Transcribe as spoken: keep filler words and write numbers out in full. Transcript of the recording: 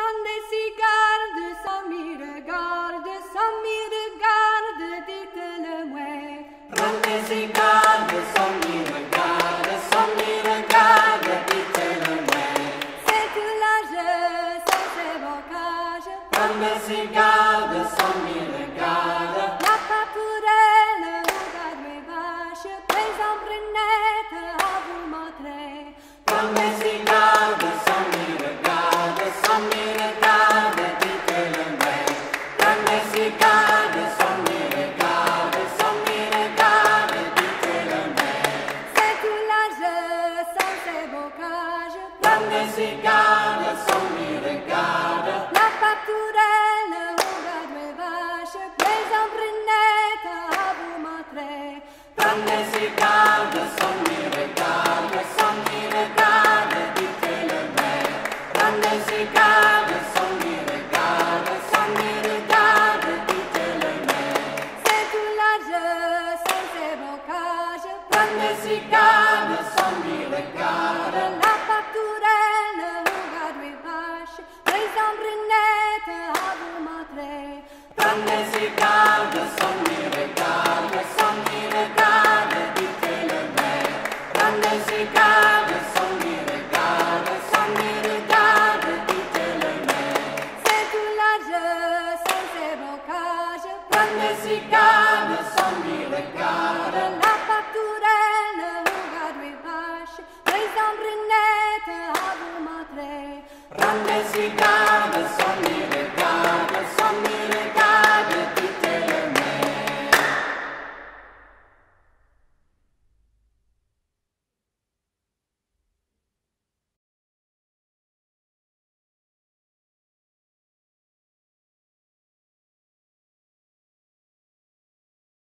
Prende si garde, sans m'y regarde, sans m'y regarde, dites-le-moi. Prende si garde, sans m'y regarde, sans m'y regarde, dites-le-moi. C'est tout l'âge, c'est ses bocages. Prende si garde, sans m'y regarde. La papourelle regarde mes vaches, les embrenettes à vous montrer. Prende si garde, sans m'y regarde, sans m'y regarde, dites-le-moi. Prende si garde, sans m'y regarde, sans m'y regarde, dites-le-moi. C'est tout l'âge, sans ses bocages. Prende si garde, sans m'y regarde. La papourelle regarde mes vaches, les embrenettes à vous montrer. Prende si garde, sans m'y regarde, sans m'y regarde, dites-le-moi. Prende si garde, sans m'y regarde, sans m'y regarde, dites-le-moi. C'est tout l'âge, sans ses bocages. Prende si garde, sans m'y regarde. La papourelle regarde mes vaches, les embrenettes à vous montrer. Prende si garde, sans m'y regarde, sans m'y regarde, dites-le-moi. Prende si garde, sans m'y regarde, sans m'y regarde, dites-le-moi. C'est tout l'âge, sans ses bocages. Prende si garde, sans m'y regarde. La papourelle regarde mes vaches, les embrenettes à vous montrer. Prende si garde.